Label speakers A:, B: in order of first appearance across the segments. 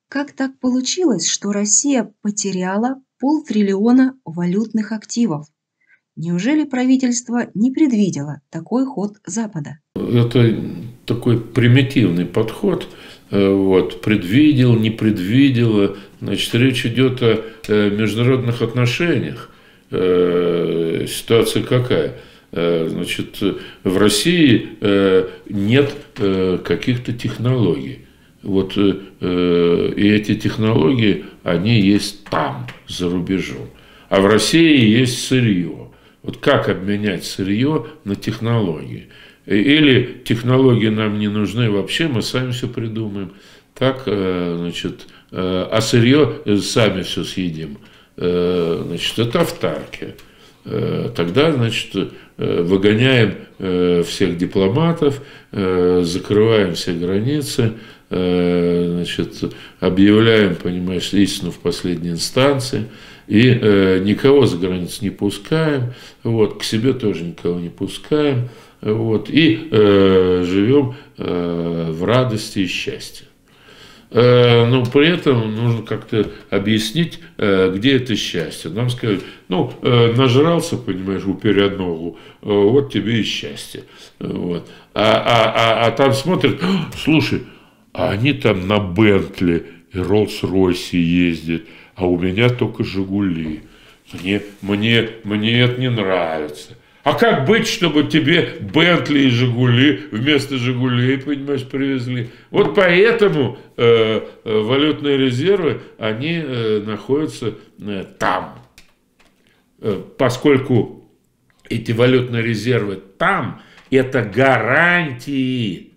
A: Как так получилось, что Россия потеряла полтриллиона валютных активов? Неужели правительство не предвидело такой ход Запада?
B: Это такой примитивный подход. Вот, предвидел, не предвидел. Значит, речь идет о международных отношениях. Ситуация какая? Значит, в России нет каких-то технологий. Вот, и эти технологии, они есть там, за рубежом. А в России есть сырье. Вот как обменять сырье на технологии? Или технологии нам не нужны вообще, мы сами все придумаем. Так, значит, а сырье сами все съедим. Значит, это автаркия. Тогда, значит, выгоняем всех дипломатов, закрываем все границы, значит, объявляем, понимаешь, истину в последней инстанции, и никого за границу не пускаем, вот, к себе тоже никого не пускаем, вот, и живем в радости и счастье. Но при этом нужно как-то объяснить, где это счастье. Нам сказали, ну, нажрался, понимаешь, уперя ногу, вот тебе и счастье. Вот. А там смотрят, слушай, а они там на Бентли и Роллс-Ройсе ездят, а у меня только Жигули. Мне это не нравится. А как быть, чтобы тебе Бентли и Жигули вместо Жигулей, понимаешь, привезли? Вот поэтому валютные резервы, они находятся там. Поскольку эти валютные резервы там, это гарантии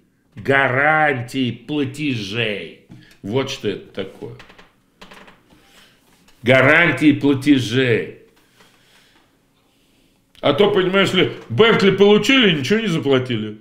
B: платежей. Вот что это такое. Гарантии платежей. А то, понимаешь ли, Бентли получили, ничего не заплатили.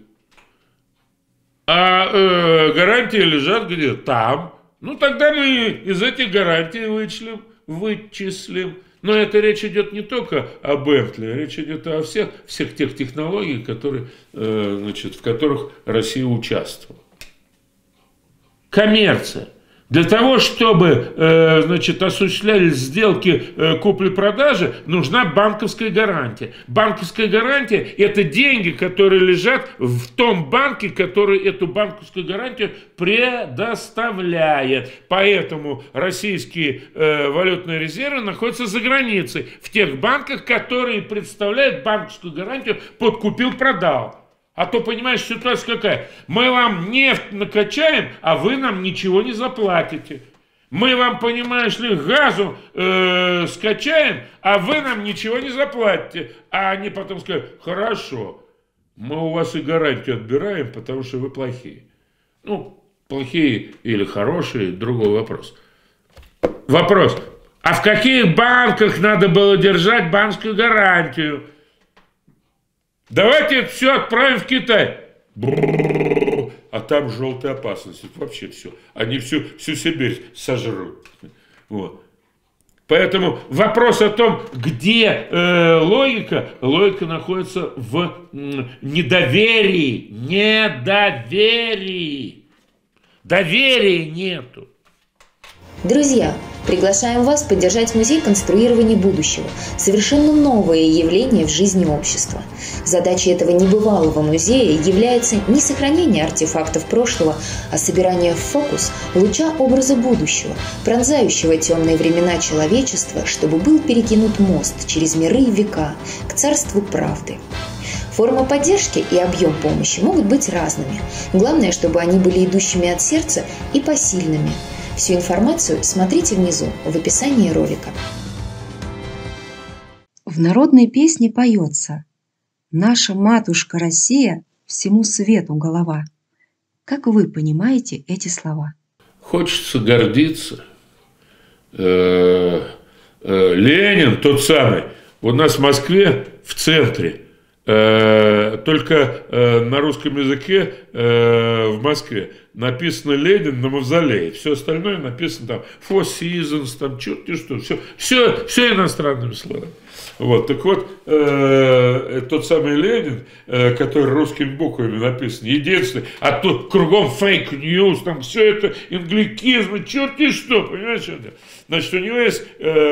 B: А гарантии лежат где? Там. Ну, тогда мы из этих гарантий вычислим. Но это речь идет не только о Бентли, речь идет о всех тех технологиях, которые, значит, в которых Россия участвовала. Коммерция. Для того, чтобы, значит, осуществлялись сделки купли-продажи, нужна банковская гарантия. Банковская гарантия – это деньги, которые лежат в том банке, который эту банковскую гарантию предоставляет. Поэтому российские валютные резервы находятся за границей, в тех банках, которые представляют банковскую гарантию под купил-продал. А то, понимаешь, ситуация какая? Мы вам нефть накачаем, а вы нам ничего не заплатите. Мы вам, понимаешь ли, газу скачаем, а вы нам ничего не заплатите. А они потом скажут, хорошо, мы у вас и гарантию отбираем, потому что вы плохие. Ну, плохие или хорошие, другой вопрос. Вопрос, а в каких банках надо было держать банковскую гарантию? Давайте это все отправим в Китай. А там желтая опасность. Это вообще все. Они всю Сибирь сожрут. Вот. Поэтому вопрос о том, где логика. Логика находится в недоверии. Доверия нету.
C: Друзья, приглашаем вас поддержать Музей конструирования будущего, совершенно новое явление в жизни общества. Задачей этого небывалого музея является не сохранение артефактов прошлого, а собирание в фокус луча образа будущего, пронзающего темные времена человечества, чтобы был перекинут мост через миры и века к царству правды. Форма поддержки и объем помощи могут быть разными. Главное, чтобы они были идущими от сердца и посильными. Всю информацию смотрите внизу, в описании ролика.
A: В народной песне поется: «Наша матушка Россия всему свету голова». Как вы понимаете эти слова?
B: Хочется гордиться. Ленин тот самый. У нас в Москве в центре. Только на русском языке в Москве написано Ленин на мавзолее. Все остальное написано там Four Seasons, там черт что. Все иностранными словами. Вот, так вот, тот самый Ленин, который русскими буквами написан, единственный, а тут кругом фейк-ньюс, там все это англикизм, черти что, понимаете? Значит, у него есть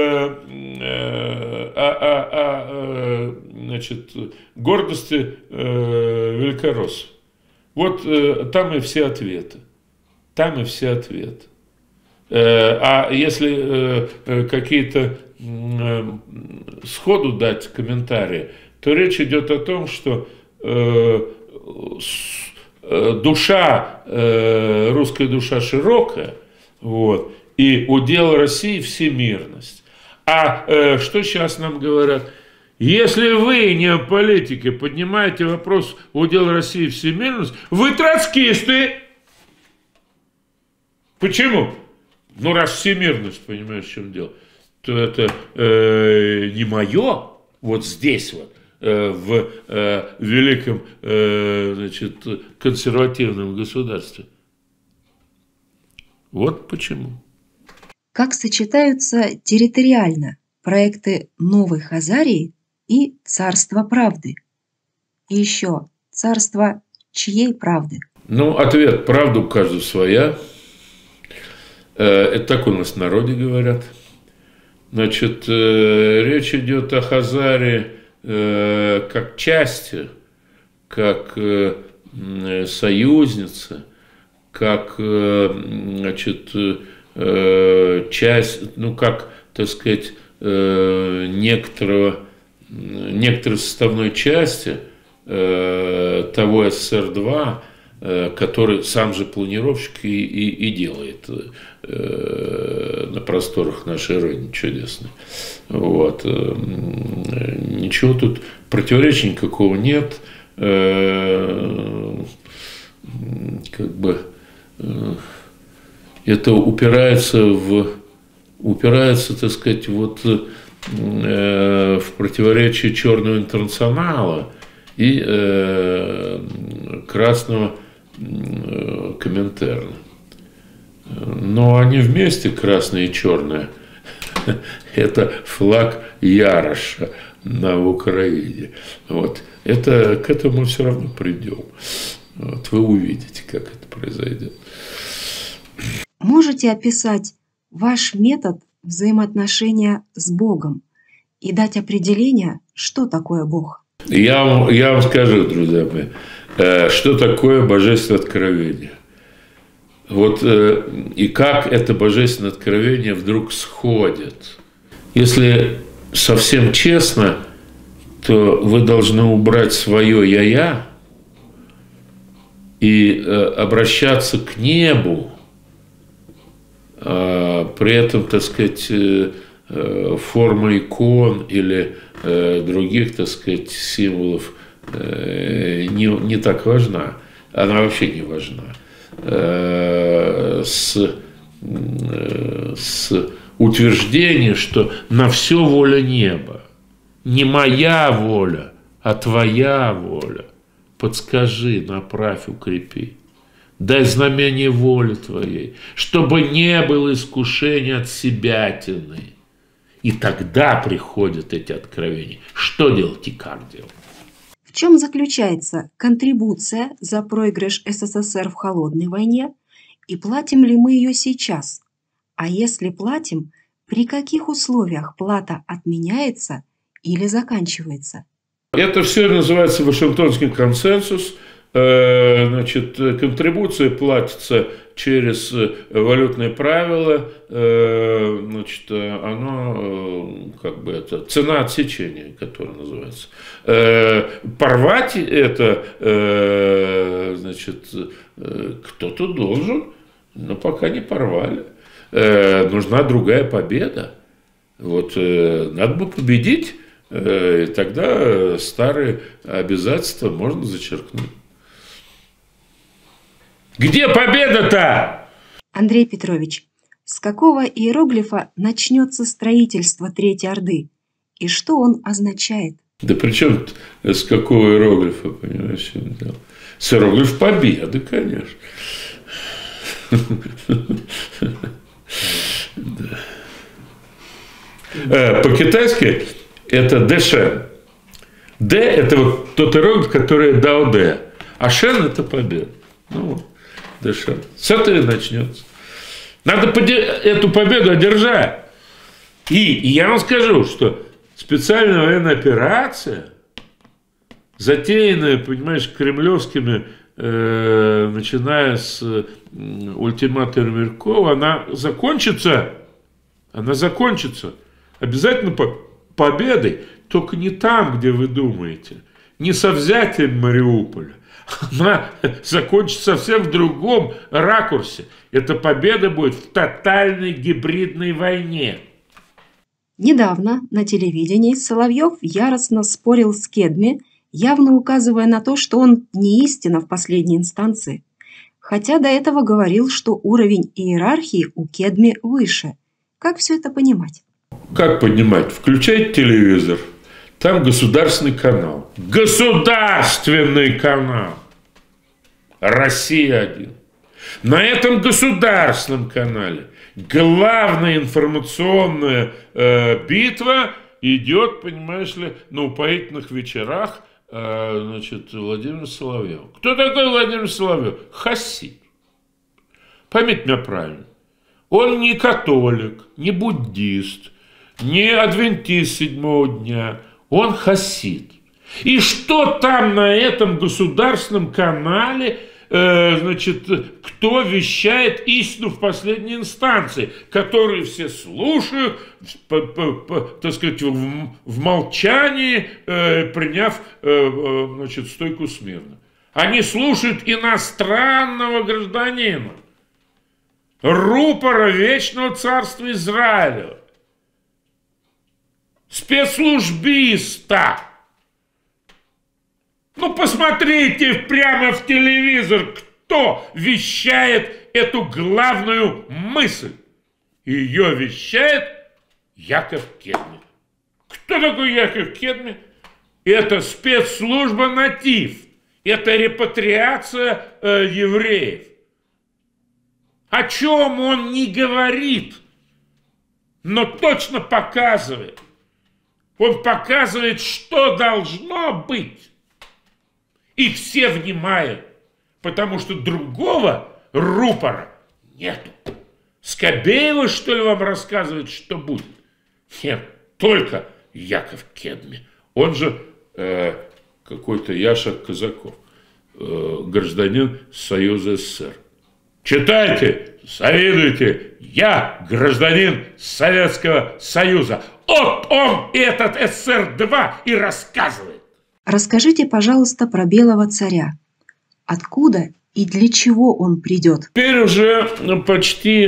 B: значит, гордости великороссов. Вот там и все ответы. Там и все ответы. А если какие-то сходу дать комментарии, то речь идет о том, что душа, русская душа широкая, вот, и удел России всемирность. А что сейчас нам говорят? Если вы, не о политике, поднимаете вопрос удел России всемирность, вы троцкисты. Почему? Ну, раз всемирность, понимаешь, в чем дело, то это не мое, вот здесь вот, в великом, значит, консервативном государстве. Вот почему.
A: Как сочетаются территориально проекты Новой Хазарии и Царства Правды? И еще, царство чьей правды?
B: Ну, ответ: правда у каждого своя. Это так у нас в народе говорят. Значит, речь идет о Хазарии как части, как союзнице, как, значит, часть, ну, как, так сказать, некоторой составной части того СССР-2, который сам же планировщик и делает на просторах нашей Родины чудесной. Вот. Ничего тут, противоречия никакого нет. Как бы это упирается, так сказать, вот в противоречие Черного интернационала и Красного Коминтерна. Но они вместе, красное и черное, это флаг Яроша на Украине. Вот. Это, к этому мы все равно придем. Вот. Вы увидите, как это произойдет.
A: Можете описать ваш метод взаимоотношения с Богом и дать определение, что такое Бог?
B: Я вам скажу, друзья мои, что такое божественное откровение. Вот и как это божественное откровение вдруг сходит. Если совсем честно, то вы должны убрать свое «я-я» и обращаться к небу, при этом, так сказать, форма икон или других, так сказать, символов не так важна. Она вообще не важна. С утверждением, что на все воля неба. Не моя воля, а твоя воля. Подскажи, направь, укрепи. Дай знамение воли твоей, чтобы не было искушения от себятины. И тогда приходят эти откровения. Что делать и как делать?
A: В чем заключается контрибуция за проигрыш СССР в холодной войне и платим ли мы ее сейчас? А если платим, при каких условиях плата отменяется или заканчивается?
B: Это все называется Вашингтонский консенсус. Значит, контрибуция платится через валютные правила, значит, оно, как бы, это цена отсечения, которая называется. Порвать это, значит, кто-то должен, но пока не порвали. Нужна другая победа. Вот, надо бы победить, и тогда старые обязательства можно зачеркнуть. Где победа-то?
A: Андрей Петрович, с какого иероглифа начнется строительство Третьей Орды? И что он означает?
B: Да при чем с какого иероглифа, понимаешь? С иероглифа победы, конечно. По-китайски это Дэшен. Д – это вот тот иероглиф, который Дао Дэ, а Шен – это победа. Ну вот, Дэшен. С этого и начнется. Надо эту победу одержать. И я вам скажу, что специальная военная операция, затеянная, понимаешь, кремлевскими, начиная с ультимата Ермакова, она закончится обязательно победой, только не там, где вы думаете, не со взятием Мариуполя. Она закончится совсем в другом ракурсе. Эта победа будет в тотальной гибридной войне.
A: Недавно на телевидении Соловьев яростно спорил с Кедми, явно указывая на то, что он не истина в последней инстанции. Хотя до этого говорил, что уровень иерархии у Кедми выше. Как все это понимать?
B: Как понимать? Включать телевизор. Там государственный канал. Государственный канал. Россия-1. На этом государственном канале главная информационная битва идет, понимаешь ли, на упоительных вечерах, значит, Владимир Соловьев. Кто такой Владимир Соловьев? Хасид. Поймите меня правильно. Он не католик, не буддист, не адвентист седьмого дня. Он хасид. И что там на этом государственном канале, значит, кто вещает истину в последней инстанции, которые все слушают, так сказать, в молчании, приняв, значит, стойку смирно. Они слушают иностранного гражданина, рупора Вечного Царства Израиля, спецслужбиста. Ну, посмотрите прямо в телевизор, кто вещает эту главную мысль. Ее вещает Яков Кедми. Кто такой Яков Кедми? Это спецслужба «Натив». Это репатриация евреев. О чем он не говорит, но точно показывает. Он показывает, что должно быть. И все внимают, потому что другого рупора нету. Скобеева, что ли, вам рассказывает, что будет? Нет, только Яков Кедми. Он же какой-то Яша Казаков, гражданин Союза СССР. Читайте, завидуйте, я гражданин Советского Союза. Вот он, этот СССР-2, и рассказывает.
A: Расскажите, пожалуйста, про Белого царя. Откуда и для чего он придет?
B: Теперь уже почти,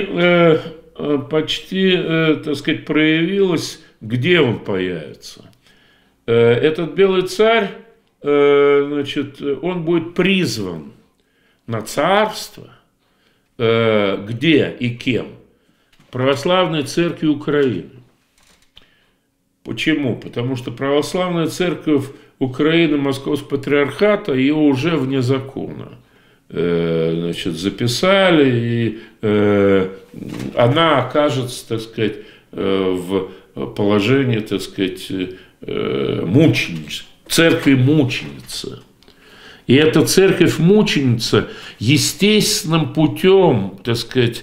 B: так сказать, проявилось, где он появится. Этот Белый царь, значит, он будет призван на царство. Где и кем? Православной церкви Украины. Почему? Потому что православная церковь Украины, Московского патриархата, ее уже вне закона, значит, записали, и она окажется, так сказать, в положении, так сказать, мученицы, церкви мученицы. И эта церковь-мученица естественным путем, так сказать,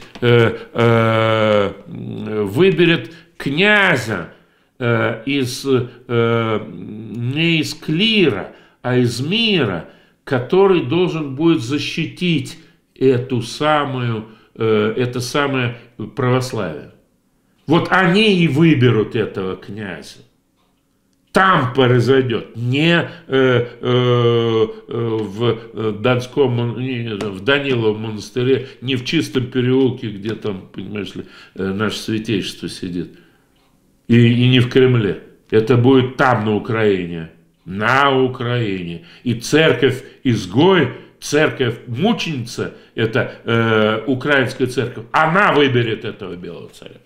B: выберет князя не из клира, а из мира, который должен будет защитить это самое православие. Вот они и выберут этого князя. Там произойдет, не в Донском, в Даниловом монастыре, не в Чистом переулке, где там, понимаешь ли, наше святейшество сидит, и не в Кремле. Это будет там, на Украине. На Украине. И церковь-изгой, церковь-мученица, это украинская церковь, она выберет этого Белого царя.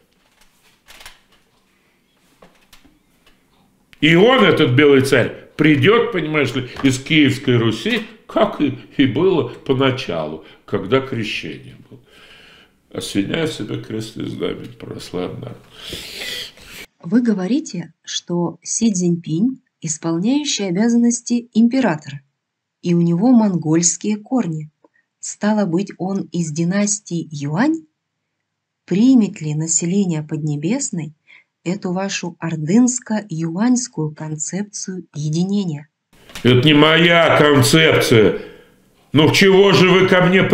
B: И он, этот Белый царь, придет, понимаешь ли, из Киевской Руси, как и было поначалу, когда крещение было. осеняя себя крестным знаменем православного.
A: Вы говорите, что Си Цзиньпинь – исполняющий обязанности императора, и у него монгольские корни. Стало быть, он из династии Юань? Примет ли население Поднебесной эту вашу ордынско-юаньскую концепцию единения?
B: Это не моя концепция. Ну, чего же вы ко мне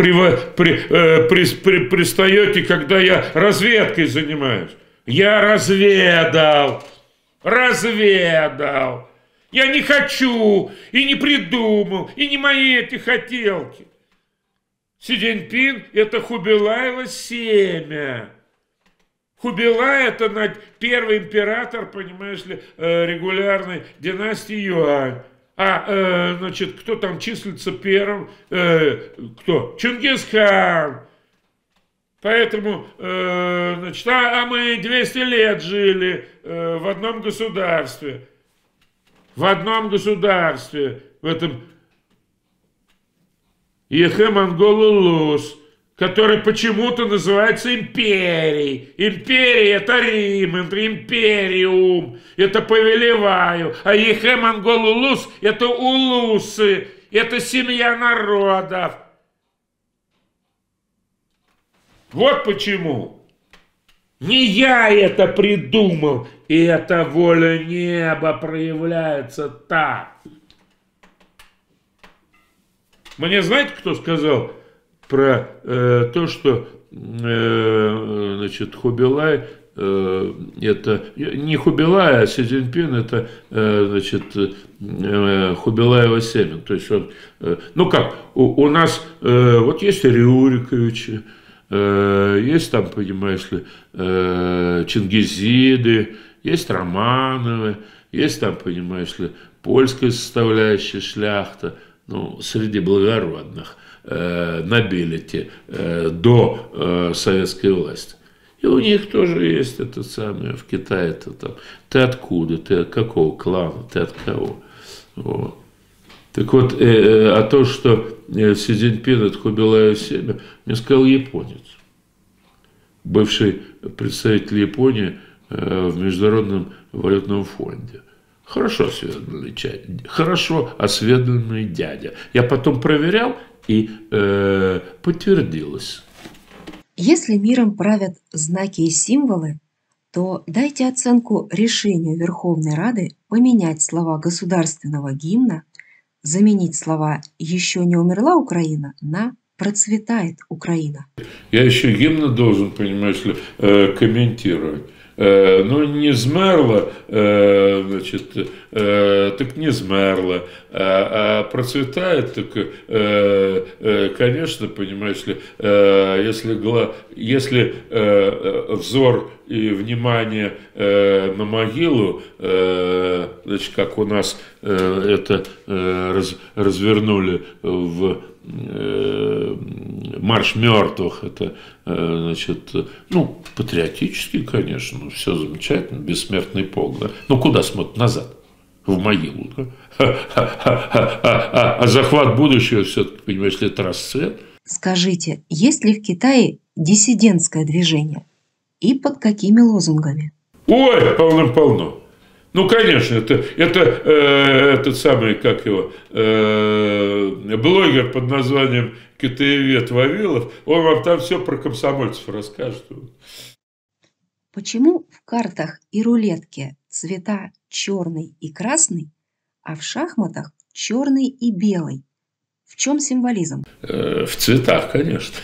B: пристаете, когда я разведкой занимаюсь? Я разведал. Я не хочу, и не придумал, и не мои эти хотелки. Си Цзиньпин – это Хубилаево семя. Хубилай – это первый император, понимаешь ли, регулярной династии Юань. Значит, кто там числится первым? Кто? Чингисхан. Поэтому, значит, мы 200 лет жили в одном государстве. В этом Ехэ-Монголо-Лус, который почему-то называется империей. Империя – это Рим, это империум, это повелеваю. А Ехэ-Монголо-Лус – это улусы, это семья народов. Вот почему. Не я это придумал, и эта воля неба проявляется так. Мне знаете, кто сказал про то, что значит, Хубилай, это не Хубилай, а Си Цзиньпин, это значит, Хубилаево семя. То есть он, ну как, у нас вот есть Рюриковичи, есть там, понимаешь ли, Чингизиды, есть Романовы, есть там, понимаешь ли, польская составляющая шляхта, ну, среди благородных, нобилити до советской власти. И у них тоже есть это самое, в Китае-то там, ты откуда, ты от какого клана, ты от кого. Вот. Так вот, то, что Си Цзиньпин – это Хубилаево семя, мне сказал японец, бывший представитель Японии в Международном валютном фонде. Хорошо осведомленный дядя. Я потом проверял, и подтвердилось.
A: Если миром правят знаки и символы, то дайте оценку решению Верховной Рады поменять слова государственного гимна, заменить слова «Еще не умерла Украина» на «Процветает Украина».
B: Я еще гимн должен, понимаешь ли, комментировать. Ну, не змерла, значит, так не змерла, а процветает, так, конечно, понимаешь ли, если взор и внимание на могилу, значит, как у нас это развернули в «Марш мертвых», это, значит, ну, патриотически, конечно, ну, все замечательно, бессмертный полк, да? Ну, куда смотрят? Назад, в могилу, да? А захват будущего все-таки, понимаешь ли, это расцвет.
A: Скажите, есть ли в Китае диссидентское движение? И под какими лозунгами?
B: Ой, полным-полно. Ну, конечно, это этот самый, как его, блогер под названием Китаевед Вавилов, он вам там все про комсомольцев расскажет.
A: Почему в картах и рулетке цвета черный и красный, а в шахматах черный и белый? В чем символизм?
B: В цветах, конечно.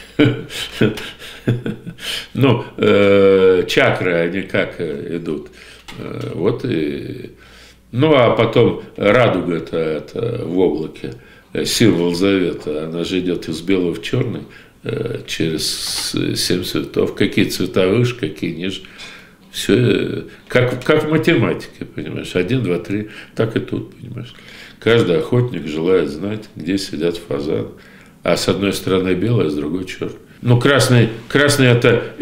B: Ну, чакры, они как идут. Вот и... Ну, а потом радуга это в облаке, символ завета, она же идет из белого в черный через 7 цветов. Какие цвета выше, какие ниже. Все как в математике, понимаешь, 1, 2, 3, так и тут, понимаешь. Каждый охотник желает знать, где сидят фазаны. А с одной стороны белый, а с другой черный. Ну, красный это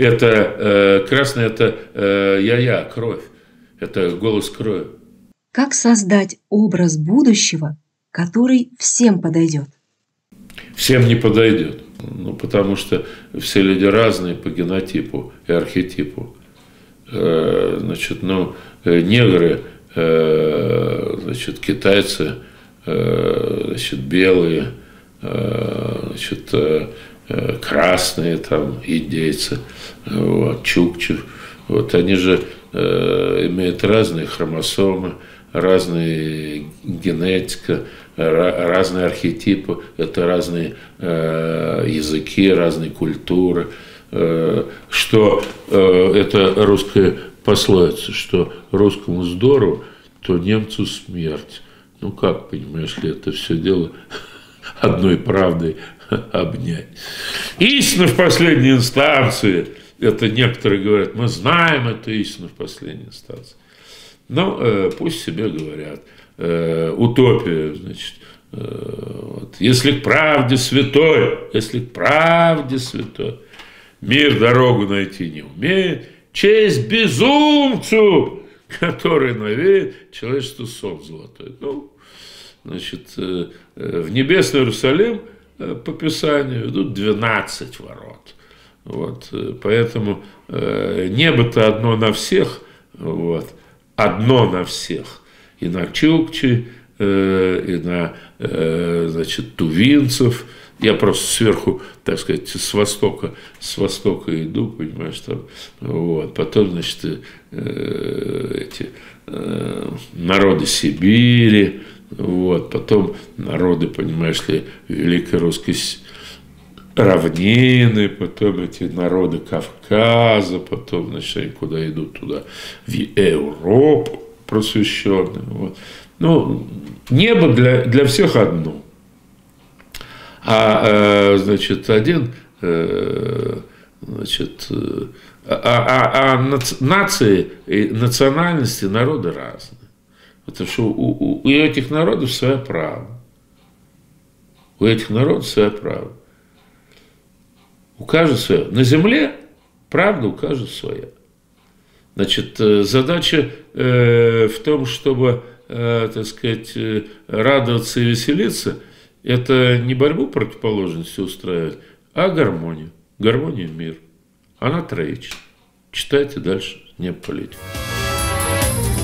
B: я-я, кровь. Это голос крови.
A: Как создать образ будущего, который всем подойдет?
B: Всем не подойдет. Ну, потому что все люди разные по генотипу и архетипу. Значит, ну, негры, значит, китайцы, значит, белые, значит, красные, там, индейцы, вот, чукчи. Вот, они же имеют разные хромосомы, разные генетика, разные архетипы, это разные языки, разные культуры. Что это русская пословица, что русскому здорово, то немцу смерть. Ну как, понимаешь ли, это все дело одной правдой обнять. Истина в последней инстанции, это некоторые говорят, мы знаем эту истину в последней инстанции. Но пусть себе говорят. Утопия, значит, вот. Если к правде святой, мир дорогу найти не умеет, честь безумцу, который навеет человечеству сон золотой. Ну, значит, в небесный Иерусалим по Писанию ведут 12 ворот. Вот, поэтому небо-то одно на всех, вот, одно на всех. И на чукчи, и на, значит, тувинцев. Я просто сверху, так сказать, с востока иду, понимаешь, там, вот. Потом, значит, эти народы Сибири, вот. Потом народы, понимаешь ли, Великой Русской равнины, потом эти народы Кавказа, потом, значит, они куда идут туда, в Европу просвещенную. Вот. Ну, небо для всех одно. Значит, один, значит, нации и национальности, народы разные. Потому что у этих народов своя правда. У этих народов своя правда. У каждого своя. На земле правда у каждого своя. Значит, задача в том, чтобы, так сказать, радоваться и веселиться, это не борьбу противоположности устраивать, а гармонию. Гармонию в мир. Она троична. Читайте дальше, не политика.